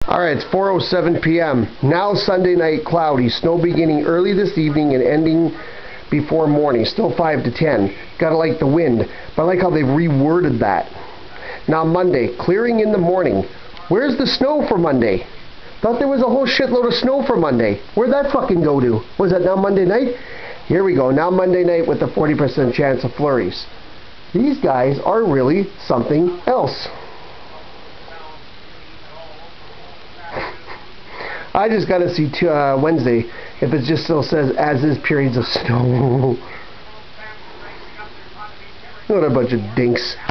Alright, it's 4:07 p.m. Now Sunday night, cloudy. Snow beginning early this evening and ending before morning. Still 5 to 10. Gotta like the wind. But I like how they've reworded that. Now Monday, clearing in the morning. Where's the snow for Monday? Thought there was a whole shitload of snow for Monday. Where'd that fucking go to? Was that now Monday night? Here we go. Now Monday night with the 40% chance of flurries. These guys are really something else. I just got to see Wednesday if it just still says as is periods of snow. What a bunch of dinks.